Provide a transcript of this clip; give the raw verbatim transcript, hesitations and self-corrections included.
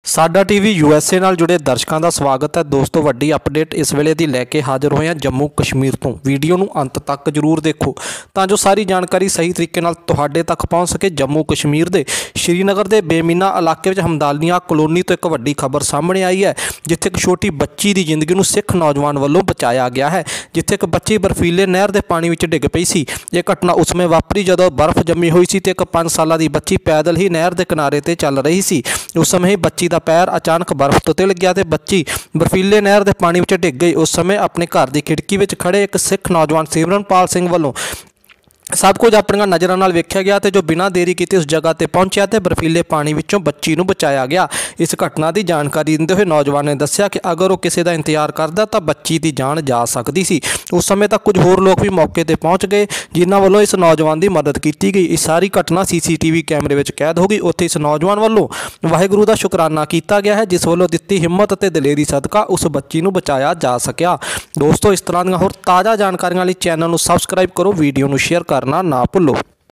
ਸਾਡਾ TV USA ਨਾਲ ਜੁੜੇ ਦਰਸ਼ਕਾਂ ਦਾ ਸਵਾਗਤ ਹੈ। ਦੋਸਤੋ, ਵੱਡੀ ਅਪਡੇਟ ਇਸ ਵੇਲੇ ਦੀ ਲੈ ਕੇ ਹਾਜ਼ਰ ਹੋਏ ਹਾਂ ਜੰਮੂ ਕਸ਼ਮੀਰ ਤੋਂ। ਵੀਡੀਓ ਨੂੰ ਅੰਤ ਤੱਕ ਜ਼ਰੂਰ ਦੇਖੋ ਤਾਂ ਜੋ ਸਾਰੀ ਜਾਣਕਾਰੀ ਸਹੀ ਤਰੀਕੇ ਨਾਲ ਤੁਹਾਡੇ ਤੱਕ ਪਹੁੰਚ ਸਕੇ। ਜੰਮੂ ਕਸ਼ਮੀਰ ਦੇ ਸ਼੍ਰੀਨਗਰ ਦੇ ਬੇਮੀਨਾ ਇਲਾਕੇ ਵਿੱਚ ਹਮਦਾਲੀਆਂ ਕਲੋਨੀ ਤੋਂ ਇੱਕ ਵੱਡੀ ਖਬਰ ਸਾਹਮਣੇ ਆਈ ਹੈ, ਜਿੱਥੇ ਇੱਕ ਛੋਟੀ ਬੱਚੀ ਦੀ ਜ਼ਿੰਦਗੀ ਨੂੰ ਸਿੱਖ ਨੌਜਵਾਨ ਵੱਲੋਂ ਬਚਾਇਆ ਗਿਆ ਹੈ। ਜਿੱਥੇ ਇੱਕ ਬੱਚੀ ਬਰਫੀਲੇ ਨਹਿਰ ਦੇ ਪਾਣੀ ਵਿੱਚ ਡਿੱਗ ਪਈ ਸੀ। ਇਹ ਘਟਨਾ ਉਸ ਸਮੇਂ ਵਾਪਰੀ ਜਦੋਂ ਬਰਫ਼ ਜੰਮੀ ਹੋਈ ਸੀ ਤੇ ਇੱਕ ਪੰਜ ਸਾਲਾਂ ਦੀ ਬੱਚੀ ਪੈਦਲ ਹੀ ਨਹਿਰ ਦੇ ਕਿਨਾਰੇ ਤੇ ਚੱਲ ਰਹੀ ਸੀ। ਉਸ ਸਮੇਂ ਹੀ ਬੱਚੀ ਦਾ पैर अचानक बर्फ तो तिल गया तो बच्ची बर्फीले नहर के पानी में डिग गई। उस समय अपने घर की खिड़की में खड़े एक सिख नौजवान सिमरनपाल सिंह वालों सब कुछ अपन नज़रों नाल वेख्या गया तो जो बिना देरी की उस जगह पर पहुंचा तो बर्फीले पानी विचों बच्ची नूं बचाया गया। इस घटना की जानकारी देंदे हुए नौजवान ने दस्सिया कि अगर वो किसी का इंतजार करता तो बच्ची की जान जा सकती सी। उस समय तक कुछ होर लोग भी मौके पर पहुँच गए जिन्हों वालों इस नौजवान की मदद की गई। इस सारी घटना सी सी टी वी कैमरे में कैद हो गई। उत्थे इस नौजवान वालों वाहिगुरू का शुकराना किया गया है, जिस वालों दिती हिम्मत और दलेरी सदका उस बच्ची नूं बचाया जा सकिया। दोस्तों, इस तरह दी होर ताज़ा जानकारियां लई चैनल नूं सबसक्राइब करो, वीडियो नूं शेयर करना ना भुल्लो।